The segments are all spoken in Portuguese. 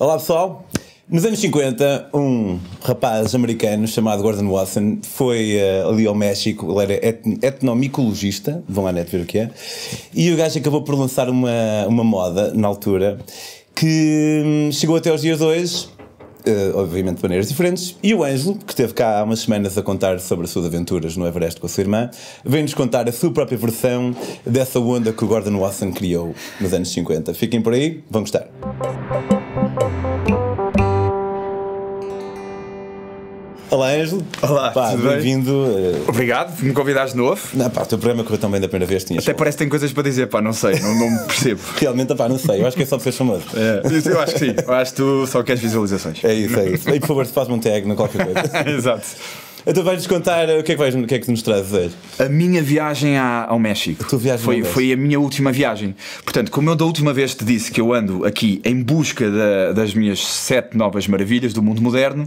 Olá pessoal, nos anos 50 um rapaz americano chamado Gordon Wasson foi ali ao México. Ele era etnomicologista, vão à net ver o que é, e o gajo acabou por lançar uma moda na altura que chegou até aos dias de hoje, obviamente de maneiras diferentes. E o Ângelo, que esteve cá há umas semanas a contar sobre as suas aventuras no Everest com a sua irmã, vem-nos contar a sua própria versão dessa onda que o Gordon Wasson criou nos anos 50. Fiquem por aí, vão gostar. Olá Ângelo. Olá, tudo bem? Bem-vindo. Obrigado por me convidares de novo. Não, pá, o teu programa correu tão bem da primeira vez. Até parece que tem coisas para dizer, pá, não sei, não me percebo. Realmente, pá, não sei, eu acho que é só para ser famoso. Eu acho que sim, eu acho que tu só queres visualizações. É isso. E por favor, faz-me um tag, não qualquer coisa. Exato. Então vais-nos contar o que é que nos trazes hoje? A minha viagem ao México. A tua viagem foi a minha última viagem. Portanto, como eu da última vez te disse que eu ando aqui em busca das minhas 7 novas maravilhas do mundo moderno,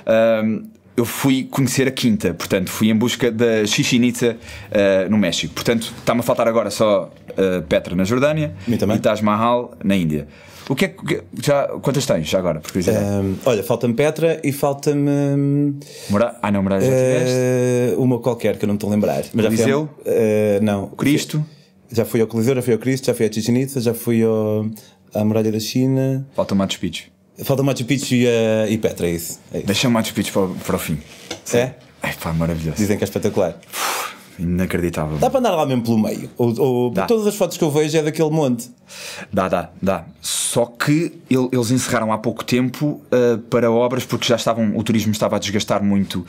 eu fui conhecer a quinta. Portanto, fui em busca da Chichén Itzá no México. Portanto, está-me a faltar agora só Petra na Jordânia e Taj Mahal na Índia. Quantas tens já agora? Olha, falta-me Petra e falta-me... Muralha já tiveste? Uma qualquer que eu não me estou a lembrar. Mas Coliseu? Não. Cristo? Já fui ao Coliseu, já fui ao Cristo, já fui à Chichén Itzá, já fui à Muralha da China. Falta o Machu Picchu. Falta o Machu Picchu e Petra, é isso. Deixa o Machu Picchu para o fim. Sim. É? Pá, maravilhoso. Dizem que é espetacular. Inacreditável. Dá para andar lá mesmo pelo meio? Ou todas as fotos que eu vejo é daquele monte? Dá. Só que eles encerraram há pouco tempo para obras, porque o turismo estava a desgastar muito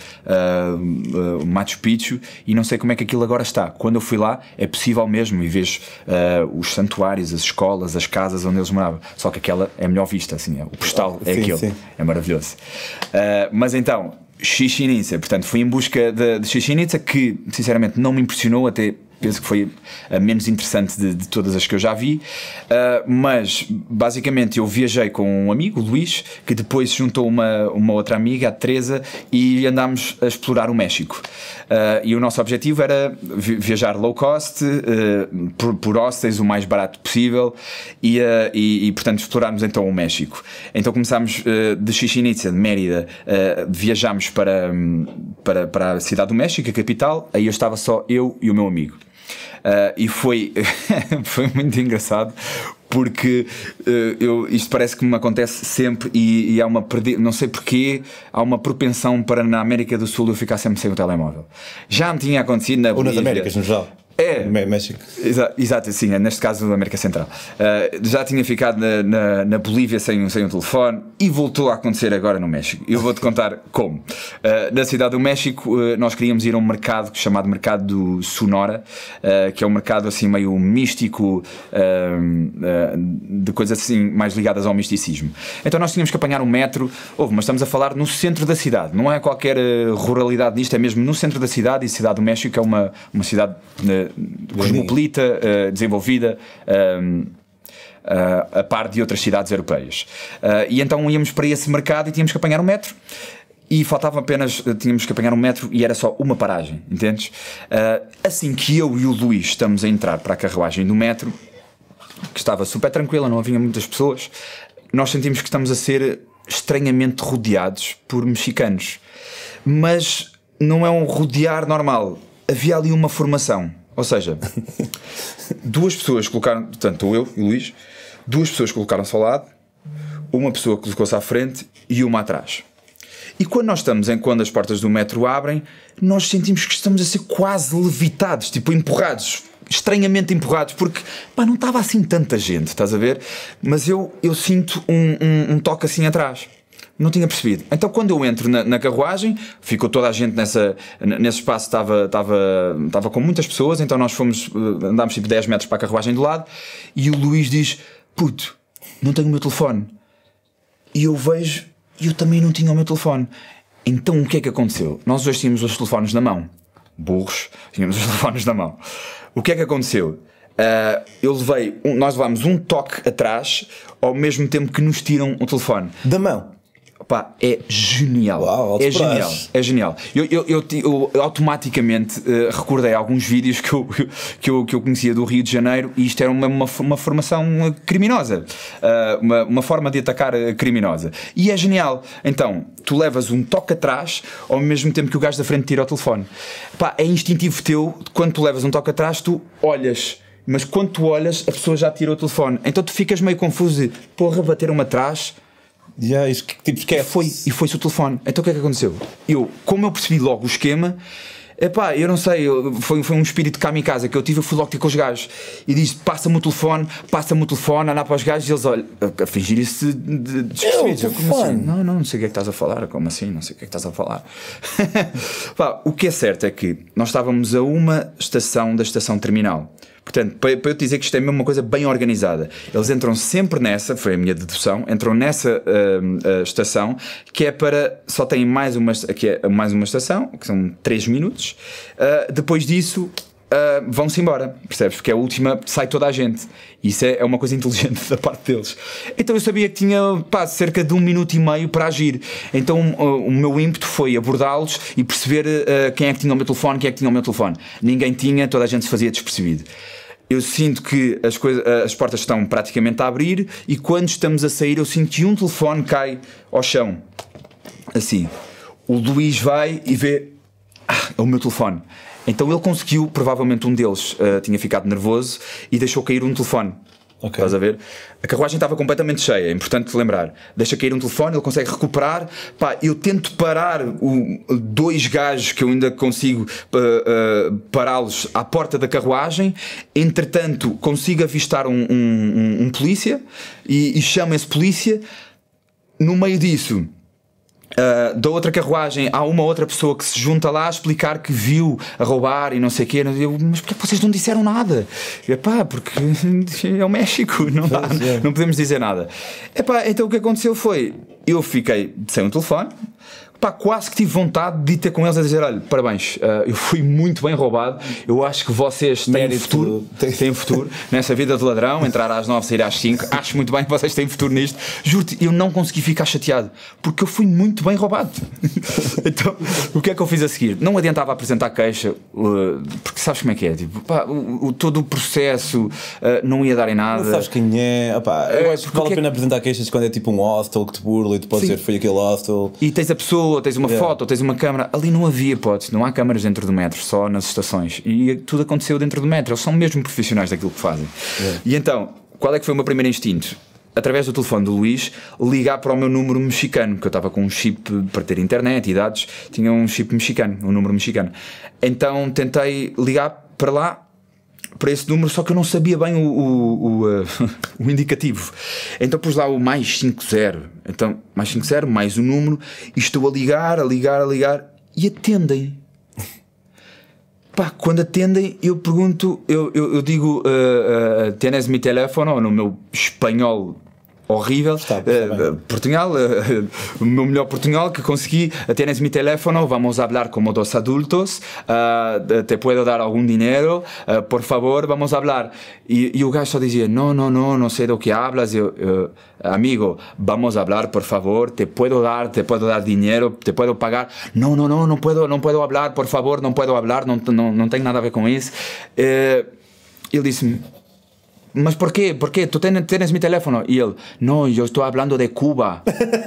o Machu Picchu, e não sei como é que aquilo agora está. Quando eu fui lá é possível mesmo, e vejo os santuários, as escolas, as casas onde eles moravam. Só que aquela é a melhor vista, assim, o postal é aquilo. Sim. É maravilhoso. Mas então, Chichén Itzá, portanto fui em busca de Chichén Itzá, que sinceramente não me impressionou, até penso que foi a menos interessante de todas as que eu já vi, mas basicamente eu viajei com um amigo, o Luís, que depois se juntou uma outra amiga, a Teresa, e andámos a explorar o México. E o nosso objetivo era viajar low cost, por hostels o mais barato possível, e portanto explorarmos então o México. Então começámos de Chichén Itzá, de Mérida, viajámos para a cidade do México, a capital. Aí eu estava só eu e o meu amigo. E foi muito engraçado, porque isto parece que me acontece sempre, e há não sei porquê, há uma propensão para na América do Sul eu ficar sempre sem o telemóvel. Já me tinha acontecido na Bolívia. Ou nas Américas no geral. México. Exato, sim, neste caso da América Central. Já tinha ficado na Bolívia sem um telefone, e voltou a acontecer agora no México. Eu vou-te contar como. Na cidade do México, nós queríamos ir a um mercado chamado Mercado do Sonora, que é um mercado assim meio místico, de coisas assim mais ligadas ao misticismo. Então nós tínhamos que apanhar um metro, mas estamos a falar no centro da cidade, não é qualquer ruralidade disto, é mesmo no centro da cidade. E a cidade do México é uma cidade cosmopolita, desenvolvida, a par de outras cidades europeias. E então íamos para esse mercado e tínhamos que apanhar um metro. E tínhamos que apanhar um metro, e era só uma paragem, entendes? Assim que eu e o Luís estamos a entrar para a carruagem do metro, que estava super tranquila, não havia muitas pessoas, nós sentimos que estamos a ser estranhamente rodeados por mexicanos. Mas não é um rodear normal. Havia ali uma formação, ou seja, duas pessoas colocaram, portanto eu e o Luís, duas pessoas colocaram-se ao lado, uma pessoa colocou-se à frente e uma atrás. E quando as portas do metro abrem, nós sentimos que estamos a ser quase levitados, tipo empurrados, estranhamente empurrados, porque não estava assim tanta gente, estás a ver? Mas eu sinto um toque assim atrás. Não tinha percebido. Então quando eu entro na carruagem, ficou toda a gente nesse espaço, estava com muitas pessoas. Então nós andámos tipo 10 metros para a carruagem do lado, e o Luís diz: puto, não tenho o meu telefone. E eu vejo, e eu também não tinha o meu telefone. Então o que é que aconteceu? Nós hoje tínhamos os telefones na mão. Burros, tínhamos os telefones na mão. O que é que aconteceu? Nós levámos um toque atrás, ao mesmo tempo que nos tiram o telefone. Da mão? Pá, é genial. Uau, é genial. É genial. Eu automaticamente recordei alguns vídeos que eu conhecia do Rio de Janeiro, e isto era uma formação criminosa, uma forma de atacar criminosa. E é genial. Então, tu levas um toque atrás ao mesmo tempo que o gajo da frente tira o telefone. Pá, é instintivo teu, quando tu levas um toque atrás, tu olhas. Mas quando tu olhas, a pessoa já tira o telefone. Então tu ficas meio confuso de, porra, bateram-me atrás. E foi-se o telefone. Então o que é que aconteceu? Como eu percebi logo o esquema, epá, eu não sei, foi um espírito kamikaze que eu tive. Eu fui logo ter com os gajos e disse: passa-me o telefone, andar para os gajos, e eles olham, a fingir isso de despercebidos. Como assim? Não sei o que é que estás a falar. Como assim? Não sei o que é que estás a falar. Pá, o que é certo é que nós estávamos a uma estação da estação terminal. Portanto, para eu te dizer que isto é mesmo uma coisa bem organizada. Eles entram sempre nessa, foi a minha dedução, entram nessa estação, que é para, só tem mais uma estação, que são 3 minutos. Depois disso vão-se embora, percebes? Porque a última sai toda a gente. Isso é uma coisa inteligente da parte deles. Então eu sabia que tinha cerca de 1 minuto e meio para agir. Então o meu ímpeto foi abordá-los e perceber quem é que tinha o meu telefone, Ninguém tinha, toda a gente se fazia despercebido. Eu sinto que as portas estão praticamente a abrir, e quando estamos a sair eu sinto que um telefone cai ao chão. Assim. O Luís vai e vê, é o meu telefone. Então ele conseguiu, provavelmente um deles tinha ficado nervoso e deixou cair um telefone. Okay. Estás a ver? A carruagem estava completamente cheia, é importante lembrar. Deixa cair um telefone, ele consegue recuperar. Pá, eu tento parar 2 gajos que eu ainda consigo pará-los à porta da carruagem. Entretanto, consigo avistar um polícia e chamo esse polícia. No meio disso, da outra carruagem, há uma outra pessoa que se junta lá a explicar que viu a roubar e não sei o quê. Mas porquê que vocês não disseram nada? Epá, porque é o México, não podemos dizer nada. Epá, então o que aconteceu foi, eu fiquei sem um telefone. Pá, quase que tive vontade de ir ter com eles a dizer: olha, parabéns, eu fui muito bem roubado, eu acho que vocês têm futuro nessa vida de ladrão, entrar às 9, sair às 5, acho muito bem que vocês têm futuro nisto. Juro-te, eu não consegui ficar chateado, porque eu fui muito bem roubado. Então, o que é que eu fiz a seguir? Não adiantava apresentar queixa, porque sabes como é que é, tipo, pá, todo o processo não ia dar em nada. Não sabes quem é, opá, eu acho que vale a pena apresentar queixas quando é tipo um hostel que te burla e tu podes dizer foi aquele hostel. E tens a pessoa, tens uma foto, ou tens uma câmara. Ali não havia hipótese, não há câmaras dentro do metro, só nas estações. E tudo aconteceu dentro do metro. Eles são mesmo profissionais daquilo que fazem. E então, qual é que foi o meu primeiro instinto? Através do telefone do Luís, ligar para o meu número mexicano, que eu estava com um chip para ter internet e dados, tinha um chip mexicano, um número mexicano. Então tentei ligar para lá, para esse número, só que eu não sabia bem o indicativo. Então pus lá o mais 50. Então, mais 50, mais o número, e estou a ligar, e atendem. Pá, quando atendem, eu pergunto, eu digo: tienes mi teléfono, no meu espanhol horrível, Portugal, o meu melhor portunhol que consegui. Tienes mi teléfono, vamos a hablar como dos adultos, te puedo dar algum dinheiro, por favor, vamos a hablar. E o gajo só dizia: não sei do que hablas. Amigo, vamos a hablar, por favor, te puedo dar dinheiro, te puedo pagar. No puedo hablar, por favor, não puedo hablar, não tem nada a ver com isso. Ele disse-me: mas por quê? Tu tens mi teléfono? E ele: não, eu estou falando de Cuba.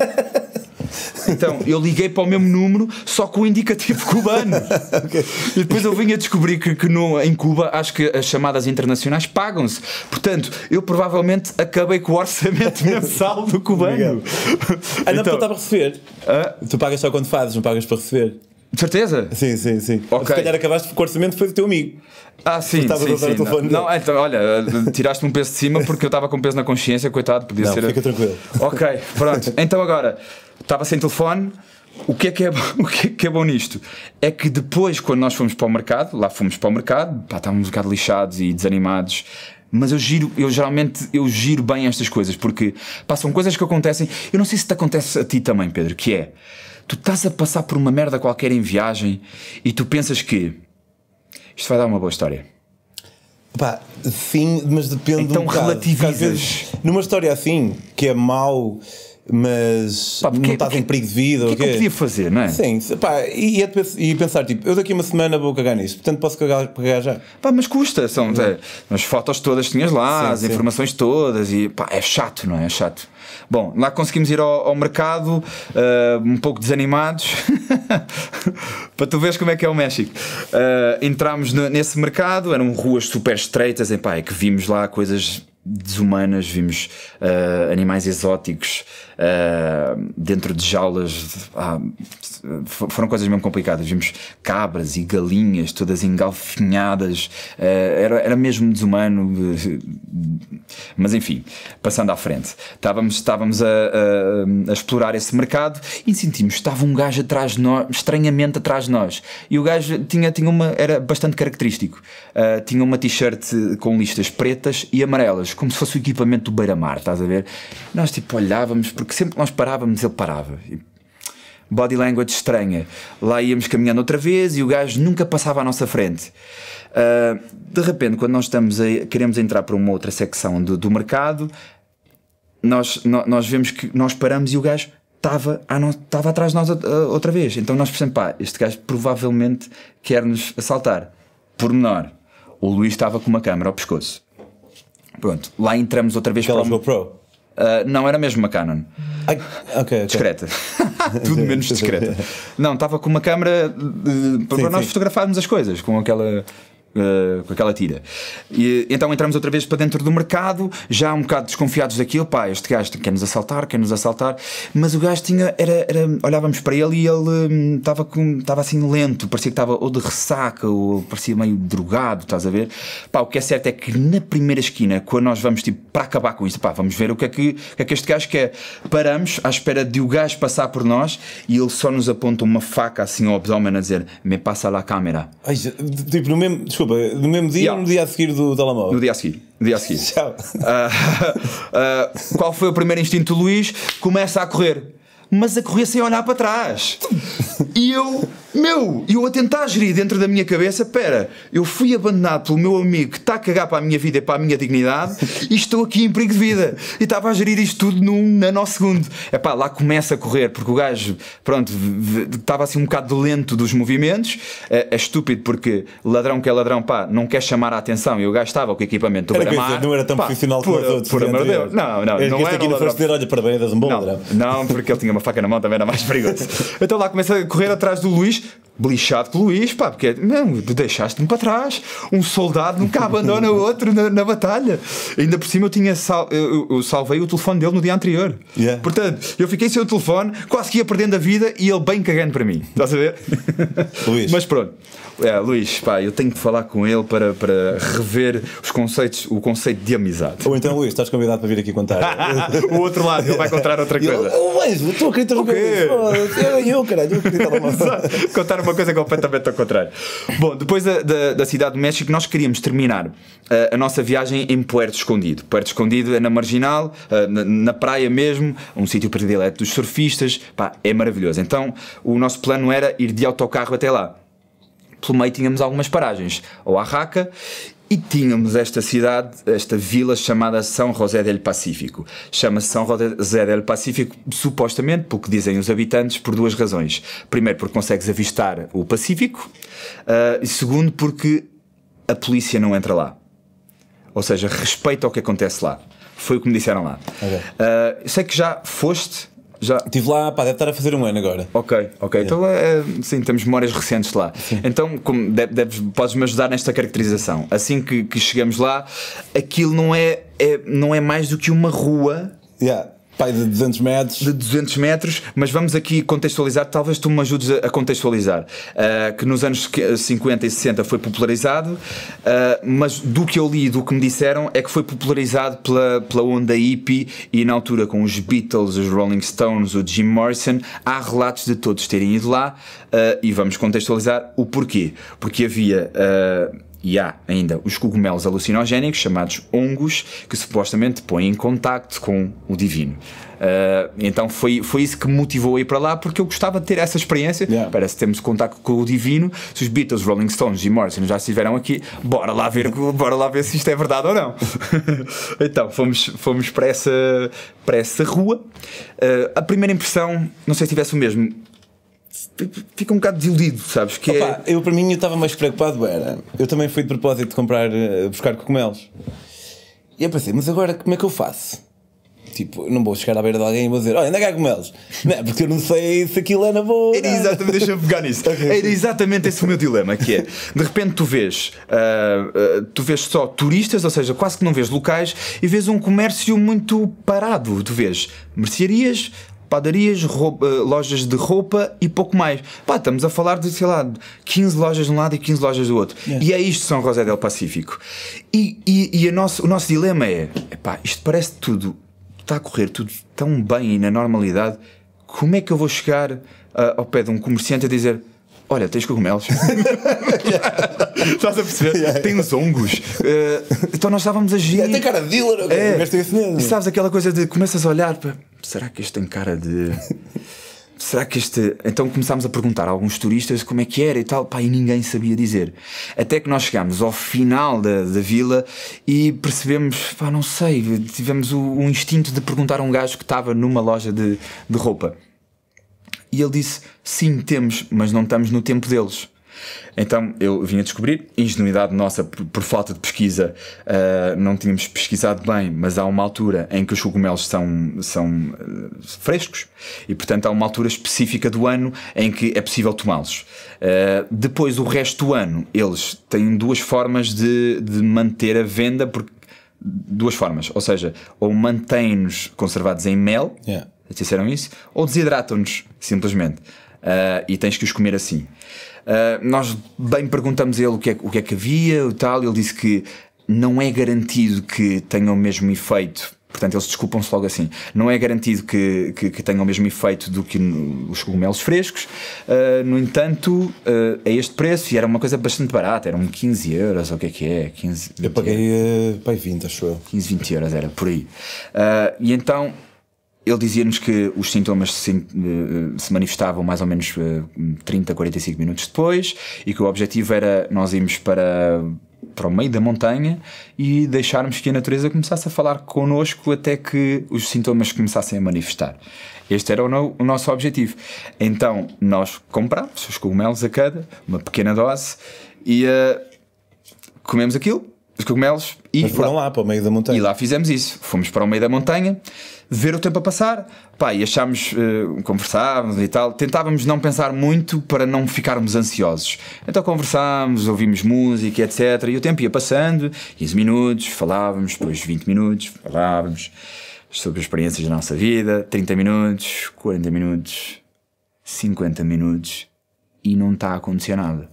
Então eu liguei para o mesmo número, só com o indicativo cubano. Okay. E depois eu vim a descobrir que em Cuba acho que as chamadas internacionais pagam-se. Portanto, eu provavelmente acabei com o orçamento mensal do cubano. Não, porque eu estava a receber. Tu pagas só quando fazes, não pagas para receber. De certeza? Sim. Okay. Se calhar acabaste porque o orçamento foi do teu amigo. Sim. Não, então, olha, tiraste-me um peso de cima porque eu estava com peso na consciência, coitado, podia ser. Fica tranquilo. Ok, pronto. Então agora, estava sem telefone. O que é bom nisto? É que depois, quando nós fomos para o mercado, estávamos um bocado lixados e desanimados. Mas eu geralmente giro bem estas coisas, porque são coisas que acontecem. Eu não sei se te acontece a ti também, Pedro, que é: tu estás a passar por uma merda qualquer em viagem e tu pensas que isto vai dar uma boa história. Pá, sim, mas depende então um bocado. Relativizas. Às vezes, numa história assim, que é mau, mas não estás em perigo de vida. O que é que eu podia fazer, não é? Sim, pá, e pensar, tipo, eu daqui a uma semana vou cagar nisso, portanto posso cagar já. Pá, mas custa, são as fotos todas que tinhas lá, as sim. informações todas, e pá, é chato, não é? É chato. Bom, lá conseguimos ir ao mercado, um pouco desanimados, para tu veres como é que é o México. Entramos nesse mercado, eram ruas super estreitas, e pá, é que vimos lá coisas desumanas, vimos animais exóticos dentro de jaulas, foram coisas mesmo complicadas. Vimos cabras e galinhas todas engalfinhadas, era mesmo desumano, mas enfim, passando à frente, estávamos a explorar esse mercado e sentimos que estava um gajo atrás de nós, estranhamente atrás de nós, e o gajo era bastante característico, tinha uma t-shirt com listas pretas e amarelas, como se fosse o equipamento do Beira-Mar, estás a ver? Nós tipo olhávamos, porque sempre que nós parávamos ele parava. Body language estranha. Lá íamos caminhando outra vez e o gajo nunca passava à nossa frente. De repente, quando nós queremos entrar para uma outra secção do mercado, nós vemos que nós paramos e o gajo estava atrás de nós outra vez. Então nós pensamos, pá, este gajo provavelmente quer-nos assaltar. Pormenor, o Luís estava com uma câmera ao pescoço. Pronto, lá entramos outra vez para o GoPro. Não, era mesmo uma Canon. Okay. Discreta. Tudo menos discreta. Não, estava com uma câmera para nós fotografarmos as coisas com aquela tira. E então entramos outra vez para dentro do mercado, já um bocado desconfiados daquilo. Pá, este gajo quer nos assaltar, mas o gajo olhávamos para ele e ele estava assim lento, parecia que estava ou de ressaca ou parecia meio drogado, estás a ver? Pá, o que é certo é que na primeira esquina, quando nós vamos tipo para acabar com isto, pá, vamos ver o que é que este gajo quer. Paramos à espera de o gajo passar por nós e ele só nos aponta uma faca assim ao abdômen a dizer: me passa lá a câmera. Ai, tipo, no mesmo dia ou no dia a seguir do telemóvel? No dia a seguir. Qual foi o primeiro instinto do Luís? Começa a correr, mas a correr sem olhar para trás. E eu a tentar gerir dentro da minha cabeça: pera, eu fui abandonado pelo meu amigo que está a cagar para a minha vida e para a minha dignidade e estou aqui em perigo de vida. E estava a gerir isto tudo num nanosegundo. Epá, lá começa a correr, porque o gajo, pronto, estava assim um bocado lento dos movimentos. É estúpido, porque ladrão que é ladrão, pá, não quer chamar a atenção. E o gajo estava com o equipamento do Beira-Mar. Não era tão profissional como os outros. Por amor de Deus. Não este aqui não foste dizer: olha, parabéns, és um bom ladrão. Não, porque ele tinha uma faca na mão, também era mais perigoso. Então lá começa a correr atrás do Luís, blichado com o Luís, pá, porque deixaste-me para trás. Um soldado nunca abandona o outro na batalha. Ainda por cima eu salvei o telefone dele no dia anterior. Portanto, eu fiquei sem o telefone, quase que ia perdendo a vida e ele bem cagando para mim. Estás a ver? Luís. Mas pronto. Luís, pá, eu tenho que falar com ele para rever o conceito de amizade. Ou então, Luís, estás convidado para vir aqui contar. O outro lado, ele vai contar outra coisa. Estou a acreditar no eu acredito. Contar uma coisa completamente ao contrário. Bom, depois da cidade do México, nós queríamos terminar a nossa viagem em Puerto Escondido. Puerto Escondido é na Marginal, na praia mesmo, um sítio predileto dos surfistas. Pá, é maravilhoso. Então o nosso plano era ir de autocarro até lá. Pelo meio tínhamos algumas paragens, ou Arraca, e tínhamos esta vila chamada São José del Pacífico. Chama-se São José del Pacífico, supostamente, pelo que dizem os habitantes, por duas razões. Primeiro, porque consegues avistar o Pacífico, e segundo, porque a polícia não entra lá. Ou seja, respeita o que acontece lá. Foi o que me disseram lá. Okay. Sei que já foste... Estive lá, pá, deve estar a fazer um ano agora. Ok. Então, sim, temos memórias recentes lá. Sim. Então, podes-me ajudar nesta caracterização. Assim que chegamos lá, aquilo não é mais do que uma rua. Pai, de 200 metros. De 200 metros, mas vamos aqui contextualizar, talvez tu me ajudes a contextualizar, que nos anos 50 e 60 foi popularizado, mas do que eu li e do que me disseram é que foi popularizado pela onda hippie, e na altura com os Beatles, os Rolling Stones, o Jim Morrison, há relatos de todos terem ido lá, e vamos contextualizar o porquê. Porque havia e há ainda os cogumelos alucinogénicos chamados hongos, que supostamente põem em contacto com o divino. Então foi isso que me motivou a ir para lá, porque eu gostava de ter essa experiência. Parece que temos contacto com o divino. Se os Beatles, Rolling Stones e Morrison já estiveram aqui, bora lá ver se isto é verdade ou não. Então fomos para essa rua. A primeira impressão, não sei se tivesse o mesmo, fica um bocado desiludido, sabes? Eu para mim eu estava mais preocupado, eu também fui de propósito buscar cogumelos. E eu pensei, mas agora como é que eu faço? Tipo, não vou chegar à beira de alguém e vou dizer, olha, onde é que há cogumelos? Não, porque eu não sei se aquilo é na boa. Era exatamente, deixa-me pegar nisso. Era exatamente esse o meu dilema, que é, de repente tu vês só turistas, ou seja, quase que não vês locais, e vês um comércio muito parado. Tu vês mercearias, padarias, lojas de roupa e pouco mais. Estamos a falar de, sei lá, 15 lojas de um lado e 15 lojas do outro. E é isto São José del Pacífico. E o nosso dilema é, isto parece tudo, está a correr tudo tão bem e na normalidade, como é que eu vou chegar ao pé de um comerciante a dizer, olha, tens cogumelos? Estás a perceber? Tem os hongos. Então nós estávamos a agir. Tem cara de dealer. E sabes aquela coisa de começas a olhar para, será que este tem cara de... Será que este... Então começámos a perguntar a alguns turistas como é que era e tal, e ninguém sabia dizer. Até que nós chegámos ao final da vila e percebemos, não sei, tivemos o instinto de perguntar a um gajo que estava numa loja de roupa. E ele disse, sim, temos, mas não estamos no tempo deles. Então eu vim a descobrir, ingenuidade nossa por falta de pesquisa, não tínhamos pesquisado bem, mas há uma altura em que os cogumelos são frescos e portanto há uma altura específica do ano em que é possível tomá-los. Depois o resto do ano eles têm duas formas de manter a venda, duas formas, ou seja, ou mantêm-nos conservados em mel, disseram isso, ou desidratam-nos simplesmente, e tens que os comer assim. Nós bem perguntamos a ele o que é que havia e tal. Ele disse que não é garantido que tenham o mesmo efeito. Portanto, eles desculpam-se logo assim. Não é garantido que tenham o mesmo efeito do que os cogumelos frescos. No entanto, é este preço. E era uma coisa bastante barata. Eram 15 euros, ou o que é? 15, eu paguei 20, acho eu. 15, 20 euros era por aí. E então ele dizia-nos que os sintomas se manifestavam mais ou menos 30, 45 minutos depois, e que o objetivo era nós irmos para o meio da montanha e deixarmos que a natureza começasse a falar connosco até que os sintomas começassem a manifestar. Este era o nosso objetivo. Então nós comprámos os cogumelos a cada, uma pequena dose, e comemos aquilo, os cogumelos, e foram lá para o meio da montanha. E lá fizemos isso. Fomos para o meio da montanha, ver o tempo a passar, e achámos, conversávamos e tal, tentávamos não pensar muito para não ficarmos ansiosos. Então conversámos, ouvimos música, etc. E o tempo ia passando, 15 minutos, falávamos, depois 20 minutos, falávamos sobre as experiências da nossa vida, 30 minutos, 40 minutos, 50 minutos, e não está a acontecer nada.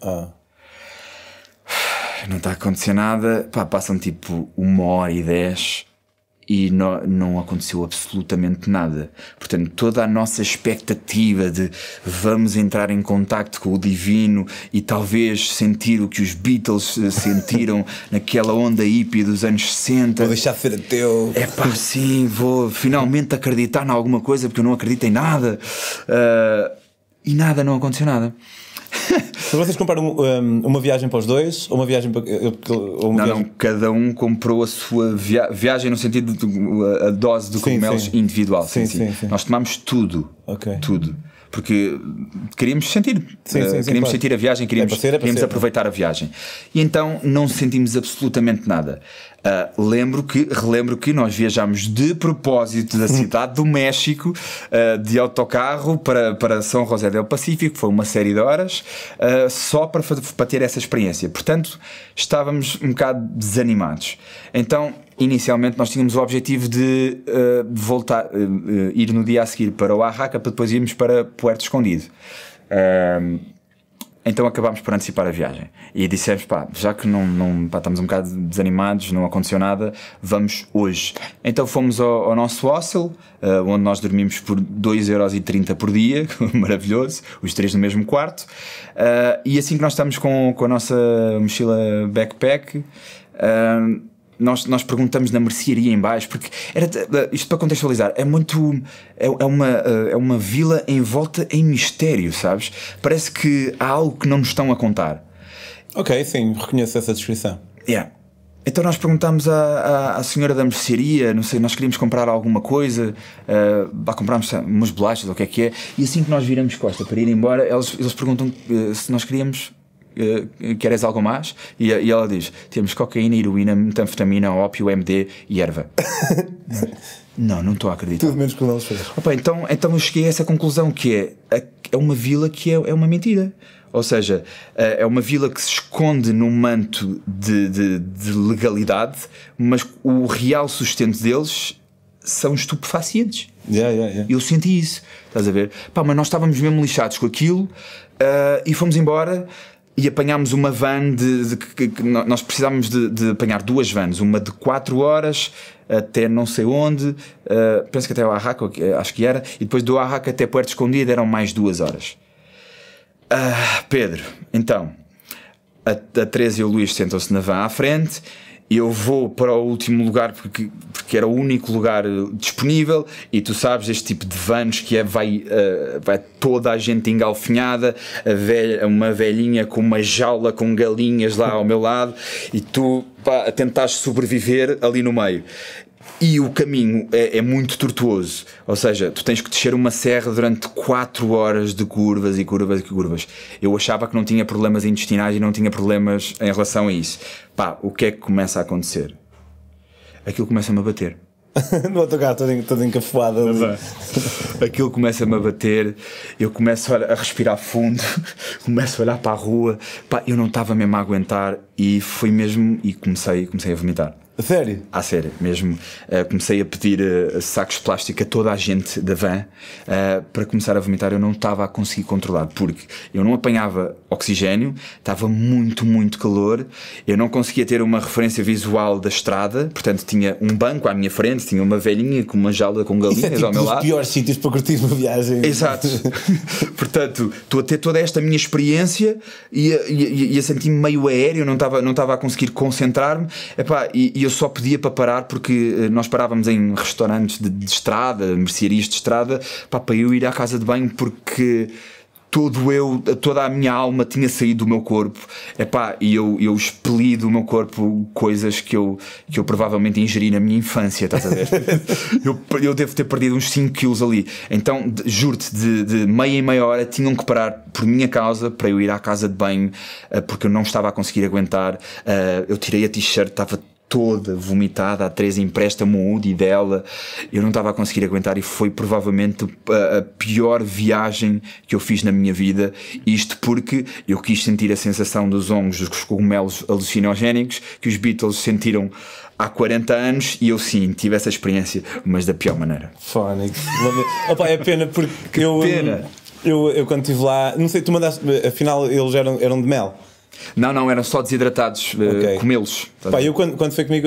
Não está a acontecer nada, passam tipo 1h10 e não aconteceu absolutamente nada. Portanto, toda a nossa expectativa de vamos entrar em contacto com o divino e talvez sentir o que os Beatles sentiram naquela onda hippie dos anos 60. Vou deixar de ser ateu. Sim, vou finalmente acreditar em alguma coisa, porque eu não acredito em nada. E não aconteceu nada. Mas vocês compraram uma viagem para os dois? Ou uma viagem para... Não, cada um comprou a sua viagem no sentido de a dose de cogumelos individual. Sim. Nós tomámos tudo. Tudo. Porque queríamos sentir. Queríamos sentir a viagem, queríamos aproveitar a viagem. E então não sentimos absolutamente nada. Relembro que nós viajámos de propósito da cidade do México, de autocarro para São José del Pacífico. Foi uma série de horas, só para ter essa experiência. Portanto, estávamos um bocado desanimados. Então, inicialmente nós tínhamos o objetivo de voltar, ir no dia a seguir para o Oaxaca, para depois irmos para Puerto Escondido. Então acabámos por antecipar a viagem e dissemos, pá, já que pá, estamos um bocado desanimados, não aconteceu nada, vamos hoje. Então fomos ao nosso hostel, onde nós dormimos por 2,30€ por dia, maravilhoso, os 3 no mesmo quarto, e assim que nós estamos com a nossa mochila backpack, nós perguntamos na mercearia em baixo, porque isto para contextualizar, é uma vila envolta em mistério, sabes? Parece que há algo que não nos estão a contar. Ok, sim, reconheço essa descrição. Yeah. Então nós perguntámos à senhora da mercearia, não sei, nós queríamos comprar alguma coisa, comprámos umas bolachas ou o que é, e assim que nós viramos costa para ir embora, eles perguntam se nós queríamos... queres algo mais? E ela diz: temos cocaína, heroína, metanfetamina, ópio, MD e erva. Não estou a acreditar. Tudo menos como eles fez. Opa, então eu cheguei a essa conclusão, que é uma vila que é uma mentira. Ou seja, é uma vila que se esconde num manto de legalidade, mas o real sustento deles são estupefacientes. Yeah. Eu senti isso, estás a ver? Pá, mas nós estávamos mesmo lixados com aquilo, e fomos embora. E apanhámos uma van nós precisávamos de apanhar 2 vans, uma de 4 horas até não sei onde, penso que até o Arraca, acho que era, e depois do Arraca até Puerto Escondido eram mais 2 horas. Pedro, então a Teresa e o Luís sentam-se na van à frente. Eu vou para o último lugar porque era o único lugar disponível, e tu sabes, este tipo de vans que vai toda a gente engalfinhada, uma velhinha com uma jaula com galinhas lá ao meu lado, e tu, pá, a tentar sobreviver ali no meio. E o caminho é muito tortuoso, ou seja, tu tens que descer uma serra durante 4 horas de curvas e curvas e curvas. Eu achava que não tinha problemas intestinais e não tinha problemas em relação a isso. Pá, o que é que começa a acontecer? Aquilo começa-me a bater. No autocarro todo encafuado. Aquilo começa-me a bater, eu começo a respirar fundo, começo a olhar para a rua. Pá, eu não estava mesmo a aguentar, e foi mesmo, e comecei a vomitar. A sério? À sério, mesmo. Comecei a pedir sacos de plástico a toda a gente da van para começar a vomitar. Eu não estava a conseguir controlar, porque eu não apanhava oxigênio, estava muito, muito calor, eu não conseguia ter uma referência visual da estrada, portanto tinha um banco à minha frente, tinha uma velhinha com uma jaula com galinhas tipo ao meu lado. Os piores sítios para curtir uma viagem. Exato. Portanto, estou a ter toda esta minha experiência e a sentir-me meio aéreo, não estava a conseguir concentrar-me. Epá, e eu só pedia para parar, porque nós parávamos em restaurantes de estrada, mercearias de estrada, para eu ir à casa de banho, porque toda a minha alma tinha saído do meu corpo. Epá, e eu expeli do meu corpo coisas que eu provavelmente ingeri na minha infância, estás a ver? eu devo ter perdido uns 5 quilos ali. Então, juro-te, de meia em meia hora tinham que parar por minha causa para eu ir à casa de banho, porque eu não estava a conseguir aguentar. Eu tirei a t-shirt, estava toda vomitada, a Teresa empresta-me um hoodie dela, eu não estava a conseguir aguentar, e foi provavelmente a pior viagem que eu fiz na minha vida. Isto porque eu quis sentir a sensação dos hongos, dos cogumelos alucinogénicos que os Beatles sentiram há 40 anos, e eu sim tive essa experiência, mas da pior maneira. Fónix. Opa, é pena, porque eu quando estive lá, não sei, tu mandaste, afinal eles eram de mel. Não, eram só desidratados, comê-los. Pá, eu quando foi comigo,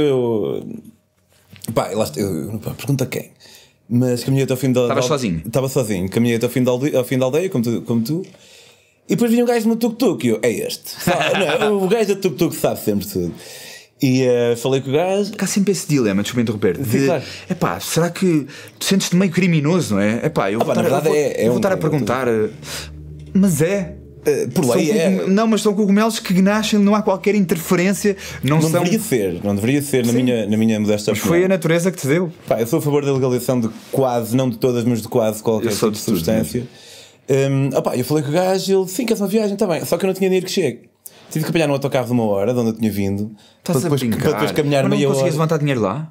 pergunta quem? Mas caminhei até ao fim da aldeia. Estavas sozinho? Estava sozinho, caminhei até ao fim da aldeia, como tu. E depois vinha um gajo no tuk-tuk, e eu, é este. Não, o gajo da tuk-tuk sabe sempre tudo. E falei com o gajo. Há sempre esse dilema, desculpa interromper. Claro. Epá, será que tu sentes-te meio criminoso, não é? Epá, eu vou estar a perguntar. Mas é. Por lei Não, mas são cogumelos que nascem, não há qualquer interferência. Não deveria ser na minha modesta opinião. Mas foi a natureza que te deu. Pá, eu sou a favor da legalização de quase, não de todas, mas de quase qualquer tipo de substância. Eu falei com o gajo, ele, sim, queres uma viagem, está bem, só que eu não tinha dinheiro que chegue. Tive que apanhar um autocarro de 1 hora, de onde eu tinha vindo, para depois caminhar mas meia hora. Não conseguias levantar dinheiro lá?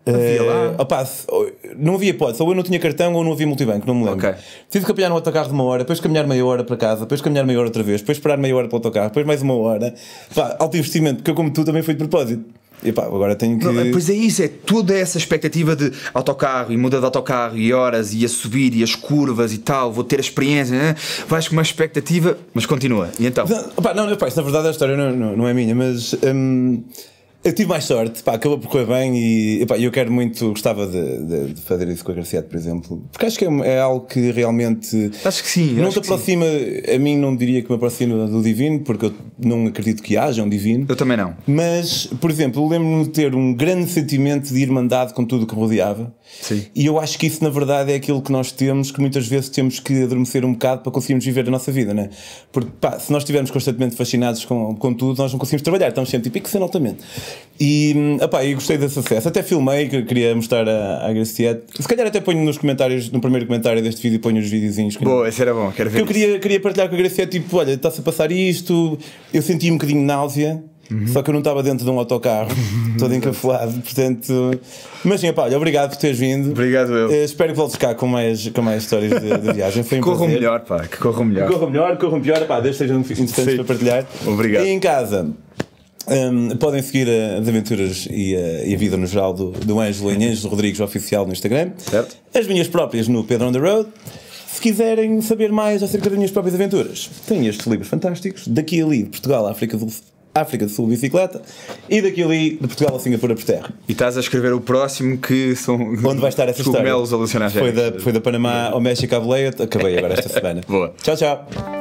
Não havia hipótese, ou eu não tinha cartão ou não havia multibanco, não me lembro. Okay. Tive que apanhar um autocarro de 1 hora, depois caminhar meia hora para casa, depois caminhar meia hora outra vez, depois esperar meia hora para o autocarro, depois mais 1 hora. Alto investimento, porque eu, como tu, também fui de propósito. E pá, agora tenho que. Não, pois é isso, é toda essa expectativa de autocarro e muda de autocarro e horas e a subir e as curvas e tal, vou ter a experiência, né? Vais com uma expectativa, mas continua. E então? Não, pá, isso na verdade a história não é minha, mas eu tive mais sorte, pá, acabou por correr bem e pá, eu quero muito, gostava de fazer isso com a Graciete, por exemplo, porque acho que é algo que realmente acho que sim, não te aproxima, a mim não diria que me aproxima do divino, porque eu não acredito que haja um divino. Eu também não. Mas, por exemplo, eu lembro-me de ter um grande sentimento de irmandade com tudo o que rodeava. Sim. E eu acho que isso na verdade é aquilo que nós temos, que muitas vezes temos que adormecer um bocado para conseguirmos viver a nossa vida, né? Porque pá, se nós estivermos constantemente fascinados com tudo, nós não conseguimos trabalhar, estamos sempre tipo altamente. E eu gostei desse acesso, até filmei, que eu queria mostrar à Graciete. Se calhar até ponho nos comentários, no primeiro comentário deste vídeo, ponho os videozinhos. Boa, esse era bom, quero ver. Que eu queria partilhar com a Graciete, tipo, olha, está-se a passar isto, eu senti um bocadinho de náusea. Só que eu não estava dentro de um autocarro, todo encafuado, portanto. Mas sim, pá, olha, obrigado por teres vindo. Obrigado, eu. Espero que voltes cá com mais histórias de viagem. Foi um corram prazer. melhor, pá, que corram melhor. Corram pior, pá, desde que sejam interessantes para partilhar. Obrigado. E em casa. Podem seguir as aventuras e a vida no geral do Ângelo em Ângelo Rodrigues Oficial no Instagram. Certo. As minhas próprias no Pedro on the Road. Se quiserem saber mais acerca das minhas próprias aventuras, tenho estes livros fantásticos. Daqui ali, de Portugal à África do Sul bicicleta, e daqui ali de Portugal a Singapura por terra. E estás a escrever o próximo que são onde vai estar essa história? Cogumelos alucinógenos. Foi da Panamá ao México à boleia. Acabei agora esta semana. Boa. Tchau, tchau.